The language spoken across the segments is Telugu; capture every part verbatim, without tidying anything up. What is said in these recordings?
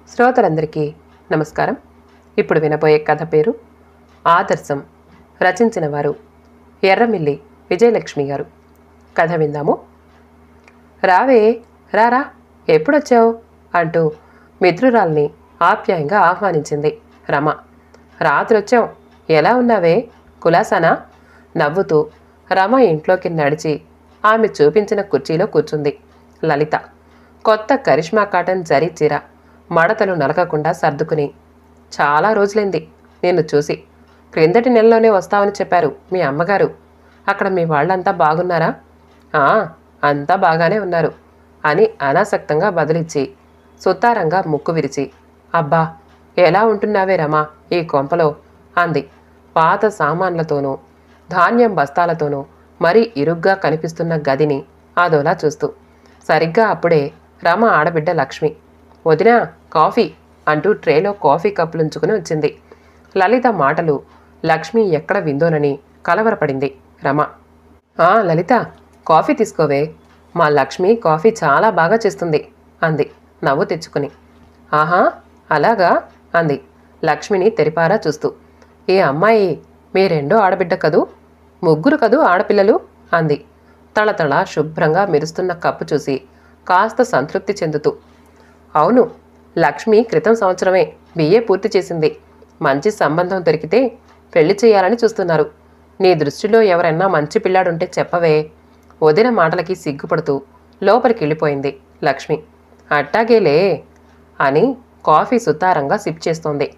శ్రోతలందరికీ నమస్కారం. ఇప్పుడు వినబోయే కథ పేరు ఆదర్శం. రచించిన వారు ఎర్రమిల్లి విజయలక్ష్మి గారు. కథ విందాము. రావే, రారా, ఎప్పుడొచ్చావు అంటూ మిత్రురాల్ని ఆప్యాయంగా ఆహ్వానించింది రమ. రాత్రి వచ్చావు, ఎలా ఉన్నావే, కులాసానా? నవ్వుతూ రమ ఇంట్లోకి నడిచి ఆమె చూపించిన కుర్చీలో కూర్చుంది లలిత. కొత్త కరిష్మా కాటన్ జరీ చీర మడతలు నలకకుండా సర్దుకుని, చాలా రోజులైంది నిన్ను చూసి. క్రిందటి నెలలోనే వస్తావని చెప్పారు మీ అమ్మగారు. అక్కడ మీ వాళ్ళంతా బాగున్నారా? ఆ, అంతా బాగానే ఉన్నారు అని అనాసక్తంగా బదులిచ్చి సుతారంగా ముక్కు విరిచి, అబ్బా, ఎలా ఉంటున్నావే రమా ఈ కొంపలో అంది. పాత సామాన్లతోనూ ధాన్యం బస్తాలతోనూ మరీ ఇరుగ్గా కనిపిస్తున్న గదిని అదోలా చూస్తూ. సరిగ్గా అప్పుడే రమ ఆడబిడ్డ లక్ష్మి, వదినా కాఫీ అంటూ ట్రేలో కాఫీ కప్పులుంచుకుని వచ్చింది. లలిత మాటలు లక్ష్మి ఎక్కడ విందోనని కలవరపడింది రమ. ఆ లలిత, కాఫీ తీసుకోవే, మా లక్ష్మి కాఫీ చాలా బాగా చేస్తుంది అంది నవ్వు తెచ్చుకుని. ఆహా, అలాగా అంది లక్ష్మిని తెరిపారా చూస్తూ. ఏ అమ్మాయి మీ రెండో ఆడబిడ్డ కదూ, ముగ్గురు కదూ ఆడపిల్లలు అంది తళతళ శుభ్రంగా మెరుస్తున్న కప్పు చూసి కాస్త సంతృప్తి చెందుతూ. అవును, లక్ష్మి క్రితం సంవత్సరమే బిఏ పూర్తి చేసింది. మంచి సంబంధం దొరికితే పెళ్లి చేయాలని చూస్తున్నారు. నీ దృష్టిలో ఎవరైనా మంచి పిల్లాడుంటే చెప్పవే. వదిన మాటలకి సిగ్గుపడుతూ లోపలికి వెళ్ళిపోయింది లక్ష్మి. అట్టాగేలే అని కాఫీ సుతారంగా సిప్ చేస్తోంది.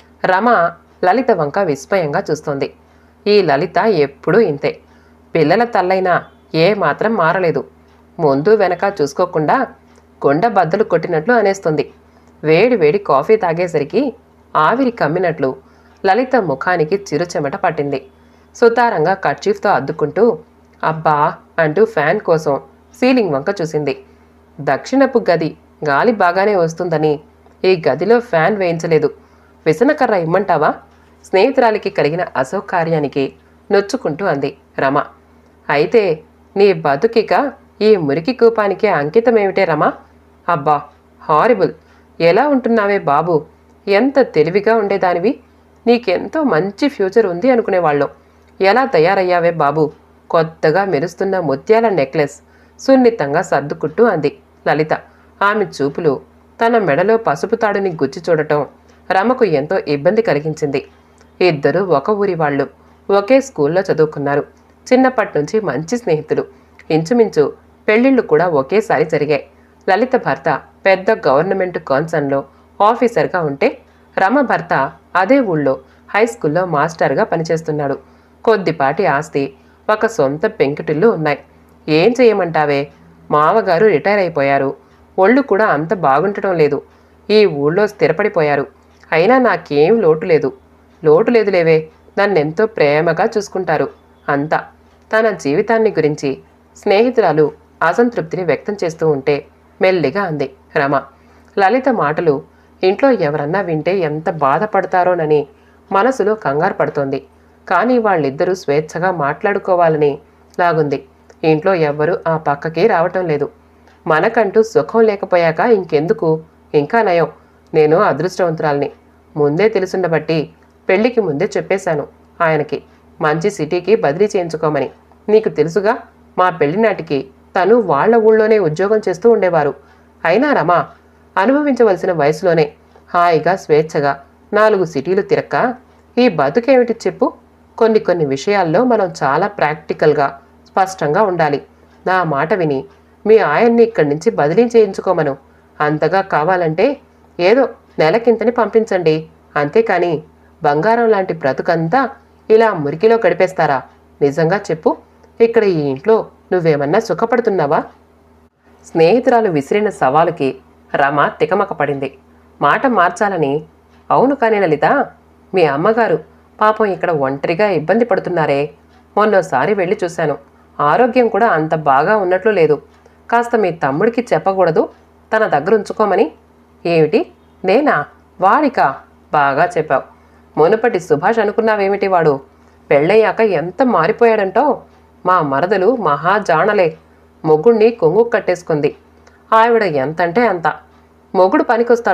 రమ లలిత వంక విస్మయంగా చూస్తోంది. ఈ లలిత ఎప్పుడూ ఇంతే. పిల్లల తల్లైనా ఏ మాత్రం మారలేదు. ముందు వెనక చూసుకోకుండా కొండ బద్దలు కొట్టినట్లు అనేస్తుంది. వేడి వేడి కాఫీ తాగేసరికి ఆవిరి కమ్మినట్లు లలిత ముఖానికి చిరుచెమట పట్టింది. సుతారంగా కర్చీఫ్తో అద్దుకుంటూ అబ్బా అంటూ ఫ్యాన్ కోసం సీలింగ్ వంక చూసింది. దక్షిణపు గది గాలి బాగానే వస్తుందని ఈ గదిలో ఫ్యాన్ వేయించలేదు. విసనకర్ర ఇమ్మంటావా? స్నేహితురాలికి కలిగిన అసౌకర్యానికి నొచ్చుకుంటూ అంది రమ. అయితే నీ బతుకిక ఈ మురికి కూపానికే అంకితమేమిటే రమా? అబ్బా, హారిబుల్. ఎలా ఉంటున్నావే బాబు, ఎంత తెలివిగా ఉండేదానివి. నీకెంతో మంచి ఫ్యూచర్ ఉంది అనుకునేవాళ్ళం. ఎలా తయారయ్యావే బాబు. కొత్తగా మెరుస్తున్న ముత్యాల నెక్లెస్ సున్నితంగా సర్దుకుంటూ అంది లలిత. ఆమె చూపులు తన మెడలో పసుపు తాడుని గుచ్చి చూడటం రమకు ఎంతో ఇబ్బంది కలిగించింది. ఇద్దరు ఒక ఊరి వాళ్ళు, ఒకే స్కూల్లో చదువుకున్నారు. చిన్నప్పటి నుంచి మంచి స్నేహితులు. ఇంచుమించు పెళ్లిళ్ళు కూడా ఒకేసారి జరిగాయి. లలిత భర్త పెద్ద గవర్నమెంట్ కాన్సర్న్లో ఆఫీసర్గా ఉంటే, రమ భర్త అదే ఊళ్ళో హై స్కూల్లో మాస్టర్గా పనిచేస్తున్నాడు. కొద్దిపాటి ఆస్తి, ఒక సొంత పెంకుటిల్లు ఉన్నాయి. ఏం చేయమంటావే, మామగారు రిటైర్ అయిపోయారు. ఒళ్ళు కూడా అంత బాగుండటం లేదు. ఈ ఊళ్ళో స్థిరపడిపోయారు. అయినా నాకేం లోటు లేదు. లోటు లేదులేవే, నన్నెంతో ప్రేమగా చూసుకుంటారు అంతా. తన జీవితాన్ని గురించి స్నేహితురాలు అసంతృప్తిని వ్యక్తం చేస్తూ ఉంటే మెల్లిగా అంది రమ. లలిత మాటలు ఇంట్లో ఎవరన్నా వింటే ఎంత బాధపడతారోనని మనసులో కంగారు పడుతోంది. కానీ వాళ్ళిద్దరూ స్వేచ్ఛగా మాట్లాడుకోవాలని లాగుంది. ఇంట్లో ఎవ్వరూ ఆ పక్కకి రావటం లేదు. మనకంటూ సుఖం లేకపోయాక ఇంకెందుకు? ఇంకా నయం, నేను అదృష్టవంతురాల్ని. ముందే తెలుసుండబట్టి పెళ్లికి ముందే చెప్పేశాను ఆయనకి, మంచి సిటీకి బదిలీ చేయించుకోమని. నీకు తెలుసుగా, మా పెళ్లినాటికి తను వాళ్ల ఊళ్ళోనే ఉద్యోగం చేస్తూ ఉండేవారు. అయినా రమా, అనుభవించవలసిన వయసులోనే హాయిగా స్వేచ్ఛగా నాలుగు సిటీలు తిరక్క ఈ బతుకేమిటి చెప్పు? కొన్ని కొన్ని విషయాల్లో మనం చాలా ప్రాక్టికల్గా స్పష్టంగా ఉండాలి. నా మాట విని మీ ఆయన్ని ఇక్కడి నుంచి బదిలీ చేయించుకోమను. అంతగా కావాలంటే ఏదో నెలకింతని పంపించండి. అంతేకాని బంగారం లాంటి బ్రతుకంతా ఇలా మురికిలో గడిపేస్తారా? నిజంగా చెప్పు, ఇక్కడ ఈ ఇంట్లో నువ్వేమన్నా సుఖపడుతున్నావా? స్నేహితురాలు విసిరిన సవాలుకి రమ తికమక పడింది. మాట మార్చాలని, అవును కానీ లలిత, మీ అమ్మగారు పాపం ఇక్కడ ఒంటరిగా ఇబ్బంది పడుతున్నారే. మొన్నోసారి వెళ్ళి చూశాను. ఆరోగ్యం కూడా అంత బాగా ఉన్నట్లు లేదు. కాస్త మీ తమ్ముడికి చెప్పకూడదు తన దగ్గర ఉంచుకోమని? ఏమిటి, నేనా? వాడికా? బాగా చెప్పావు. మునుపటి సుభాష్ అనుకున్నావేమిటి వాడు? పెళ్ళయ్యాక ఎంత మారిపోయాడంటో. మా మరదలు మహాజాణలే. మొగుణ్ణి కొంగు కట్టేసుకుంది. ఆవిడ ఎంతంటే అంత. మొగుడు పనికొస్తాడు,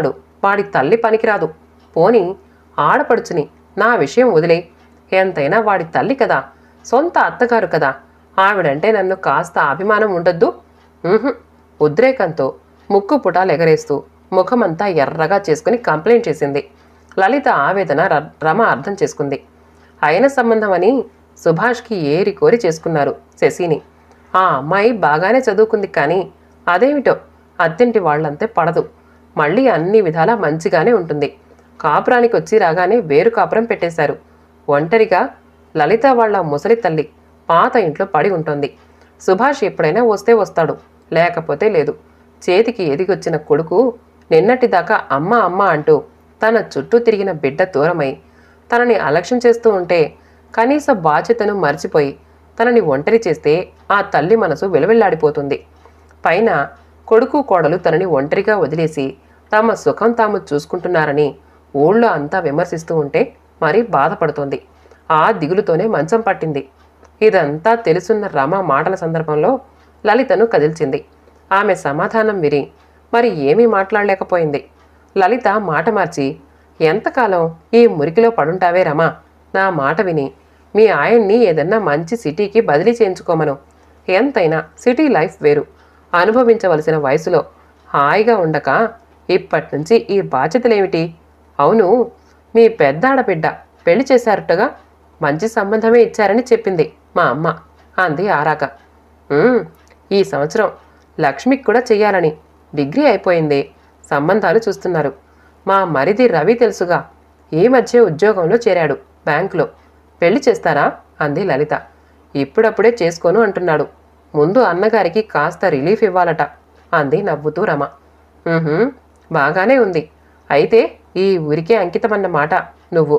వాడి తల్లి పనికిరాదు. పోని ఆడపడుచుని నా విషయం వదిలే. ఎంతైనా వాడి తల్లి కదా, సొంత అత్తగారు కదా. ఆవిడంటే నన్ను కాస్త అభిమానం ఉండొద్దు? ఉద్రేకంతో ముక్కు పుటాలు ఎగరేస్తూ ముఖమంతా ఎర్రగా చేసుకుని కంప్లైంట్ చేసింది. లలిత ఆవేదన రమ అర్థం చేసుకుంది. అయిన సంబంధం అని సుభాష్కి ఏరి కోరి చేసుకున్నారు శశిని. ఆ అమ్మాయి బాగానే చదువుకుంది, కానీ అదేమిటో అత్తింటి వాళ్ళంతే పడదు. మళ్ళీ అన్ని విధాలా మంచిగానే ఉంటుంది. కాపురానికి వచ్చి రాగానే వేరు కాపురం పెట్టేశారు. ఒంటరిగా లలిత వాళ్ళ ముసలి తల్లి పాత ఇంట్లో పడి ఉంటుంది. సుభాష్ ఎప్పుడైనా వస్తే వస్తాడు, లేకపోతే లేదు. చేతికి ఎదిగొచ్చిన కొడుకు నిన్నటిదాకా అమ్మ అమ్మ అంటూ తన చుట్టూ తిరిగిన బిడ్డ దూరమై తనని అలక్ష్యం చేస్తూ ఉంటే కనీస బాధ్యతను మర్చిపోయి తనని ఒంటరి చేస్తే ఆ తల్లి మనసు విలవిల్లాడిపోతుంది. పైన కొడుకు కోడలు తనని ఒంటరిగా వదిలేసి తమ సుఖం తాము చూసుకుంటున్నారని ఊళ్ళో అంతా విమర్శిస్తూ ఉంటే మరీ బాధపడుతోంది. ఆ దిగులుతోనే మంచం పట్టింది. ఇదంతా తెలుసున్న రమ మాటల సందర్భంలో లలితను కదిల్చింది. ఆమె సమాధానం విని మరి ఏమీ మాట్లాడలేకపోయింది. లలిత మాట మార్చి, ఎంతకాలం ఈ మురికిలో పడుంటావే రమా, నా మాట విని మీ ఆయన్ని ఏదన్నా మంచి సిటీకి బదిలీ చేయించుకోమను. ఎంతైనా సిటీ లైఫ్ వేరు. అనుభవించవలసిన వయసులో హాయిగా ఉండక ఇప్పటినుంచి ఈ బాధ్యతలేమిటి? అవును, మీ పెద్ద ఆడబిడ్డ పెళ్లి చేశారటగా, మంచి సంబంధమే ఇచ్చారని చెప్పింది మా అమ్మ అంది ఆరాక. ఈ సంవత్సరం లక్ష్మికి కూడా చెయ్యాలని డిగ్రీ అయిపోయింది. సంబంధాలు చూస్తున్నారు. మా మరిది రవి తెలుసుగా, ఈ మధ్య ఉద్యోగంలో చేరాడు బ్యాంకులో. పెళ్లి చేస్తారా అంది లలిత. ఇప్పుడప్పుడే చేసుకోను అంటున్నాడు. ముందు అన్నగారికి కాస్త రిలీఫ్ ఇవ్వాలట అంది నవ్వుతూ రమ. బాగానే ఉంది. అయితే ఈ ఊరికే అంకితమన్నమాట నువ్వు.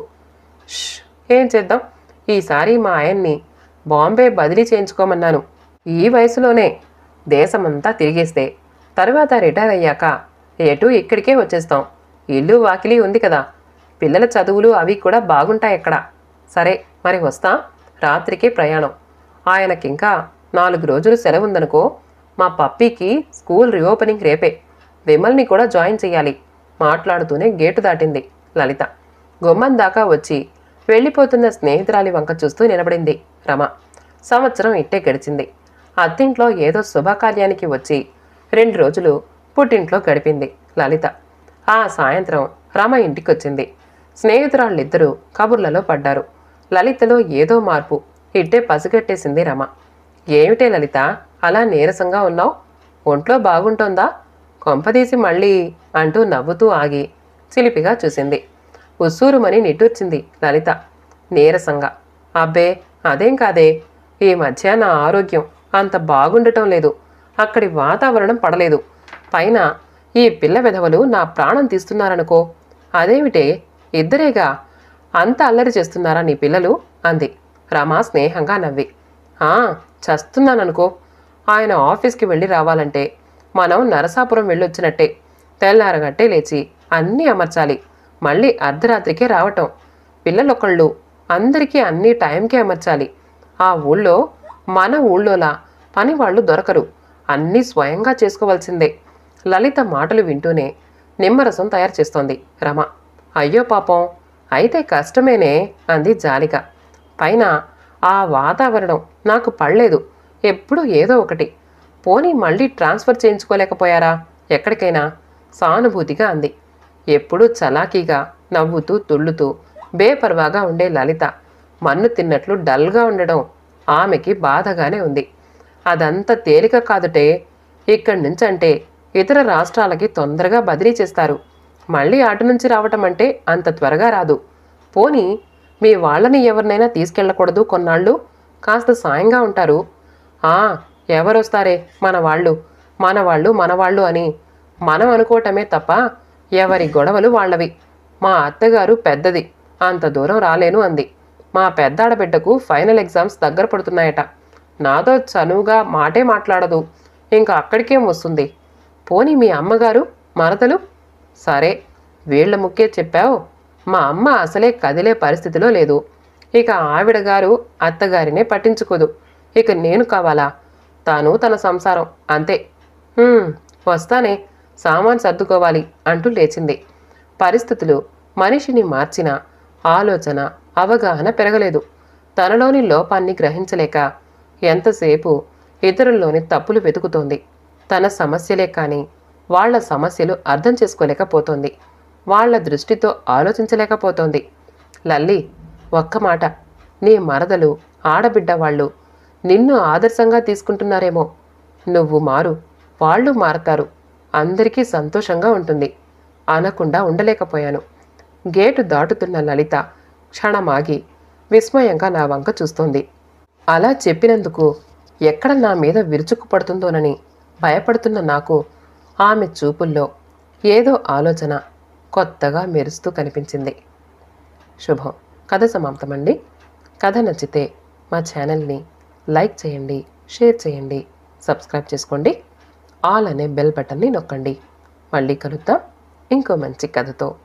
ఏం చేద్దాం, ఈసారి మా ఆయన్ని బాంబే బదిలీ చేయించుకోమన్నాను. ఈ వయసులోనే దేశమంతా తిరిగేస్తే తరువాత రిటైర్ అయ్యాక ఎటు ఇక్కడికే వచ్చేస్తాం. ఇల్లు వాకిలి ఉంది కదా, పిల్లల చదువులు అవి కూడా బాగుంటాయి ఎక్కడ. సరే మరి వస్తా. రాత్రికే ప్రయాణం. ఆయనకింకా నాలుగు రోజులు సెలవు ఉందనుకో. మా పప్పీకి స్కూల్ రీఓపెనింగ్ రేపే. విమల్ని కూడా జాయిన్ చెయ్యాలి. మాట్లాడుతూనే గేటు దాటింది లలిత. గుమ్మం దాకా వచ్చి వెళ్ళిపోతున్న స్నేహితురాలి వంక చూస్తూ నిలబడింది రమ. సంవత్సరం ఇట్టే గడిచింది. అత్తింట్లో ఏదో శుభకార్యానికి వచ్చి రెండు రోజులు పుట్టింట్లో గడిపింది లలిత. ఆ సాయంత్రం రమ ఇంటికొచ్చింది. స్నేహితురాళ్ళిద్దరూ కబుర్లలో పడ్డారు. లలితలో ఏదో మార్పు ఇట్టే పసిగట్టేసింది రమ. ఏమిటే లలిత, అలా నీరసంగా ఉన్నావు? ఒంట్లో బాగుంటోందా? కొంపదీసి మళ్ళీ అంటూ నవ్వుతూ ఆగి చిలిపిగా చూసింది. ఉస్సూరుమని నిట్టూర్చింది లలిత నీరసంగా. అబ్బే అదేం కాదే, ఈ మధ్య నా ఆరోగ్యం అంత బాగుండటం లేదు. అక్కడి వాతావరణం పడలేదు. పైన ఈ పిల్ల వెధవలు నా ప్రాణం తీస్తున్నారనుకో. అదేమిటే, ఇద్దరేగా, అంత అల్లరి చేస్తున్నారా నీ పిల్లలు అంది రమ స్నేహంగా నవ్వి. ఆ చస్తున్నాననుకో. ఆయన ఆఫీస్కి వెళ్ళి రావాలంటే మనం నరసాపురం వెళ్ళొచ్చినట్టే. తెల్లారగట్టే లేచి అన్నీ అమర్చాలి. మళ్ళీ అర్ధరాత్రికే రావటం. పిల్లలొకళ్ళు అందరికీ అన్నీ టైంకే అమర్చాలి. ఆ ఊళ్ళో మన ఊళ్ళోలా పని వాళ్ళు దొరకరు. అన్నీ స్వయంగా చేసుకోవాల్సిందే. లలిత మాటలు వింటూనే నిమ్మరసం తయారు చేస్తోంది రమ. అయ్యో పాపం, అయితే కష్టమేనే అంది జాలిగా. పైన ఆ వాతావరణం నాకు పడలేదు. ఎప్పుడూ ఏదో ఒకటి. పోనీ మళ్ళీ ట్రాన్స్ఫర్ చేయించుకోలేకపోయారా ఎక్కడికైనా? సానుభూతిగా అంది. ఎప్పుడూ చలాకీగా నవ్వుతూ తుళ్ళుతూ బేపర్వాగా ఉండే లలిత మన్ను తిన్నట్లు డల్గా ఉండడం ఆమెకి బాధగానే ఉంది. అదంత తేలిక కాదుటే. ఇక్కడి నుంచంటే ఇతర రాష్ట్రాలకి తొందరగా బదిలీ చేస్తారు. మళ్ళీ అటు నుంచి రావటం అంటే అంత త్వరగా రాదు. పోనీ మీ వాళ్ళని ఎవరినైనా తీసుకెళ్ళకూడదు కొన్నాళ్ళు? కాస్త సాయంగా ఉంటారు. ఆ ఎవరొస్తారే మన వాళ్ళు, మన వాళ్ళు మనవాళ్ళు అని మనం అనుకోవటమే తప్ప ఎవరి గొడవలు వాళ్ళవి. మా అత్తగారు పెద్దది, అంత దూరం రాలేను అంది. మా పెద్దాడబిడ్డకు ఫైనల్ ఎగ్జామ్స్ దగ్గర పడుతున్నాయట. నాతో చనువుగా మాటే మాట్లాడదు. ఇంకా అక్కడికేం వస్తుంది? పోనీ మీ అమ్మగారు మరదలు? సరే వీళ్ల ముక్కే చెప్పావు. మా అమ్మ అసలే కదిలే పరిస్థితిలో లేదు. ఇక ఆవిడ గారు అత్తగారినే పట్టించుకోదు. ఇక నేను కావాలా? తాను తన సంసారం అంతే. వస్తానే, సామాన్ సర్దుకోవాలి అంటూ లేచింది. పరిస్థితులు మనిషిని మార్చిన ఆలోచన, అవగాహన పెరగలేదు. తనలోని లోపాన్ని గ్రహించలేక ఎంతసేపు ఇతరుల్లోని తప్పులు వెతుకుతోంది. తన సమస్యలే కానీ వాళ్ల సమస్యలు అర్థం చేసుకోలేకపోతోంది. వాళ్ల దృష్టితో ఆలోచించలేకపోతోంది. లల్లి, ఒక్క మాట, నీ మరదలు, ఆడబిడ్డ వాళ్ళు నిన్ను ఆదర్శంగా తీసుకుంటున్నారేమో. నువ్వు మారు, వాళ్ళు మారతారు, అందరికీ సంతోషంగా ఉంటుంది అనకుండా ఉండలేకపోయాను. గేటు దాటుతున్న లలిత క్షణమాగి విస్మయంగా నా వంక చూస్తోంది. అలా చెప్పినందుకు ఎక్కడ నా మీద విరుచుకుపడుతుందోనని భయపడుతున్న నాకు ఆమె చూపుల్లో ఏదో ఆలోచన కొత్తగా మెరుస్తూ కనిపించింది. శుభం. కథ సమాప్తమండి. కథ నచ్చితే మా ఛానల్ని లైక్ చేయండి, షేర్ చేయండి, సబ్స్క్రైబ్ చేసుకోండి. ఆల్ అనే బెల్ బటన్ని నొక్కండి. మళ్ళీ కలుద్దాం ఇంకో మంచి కథతో.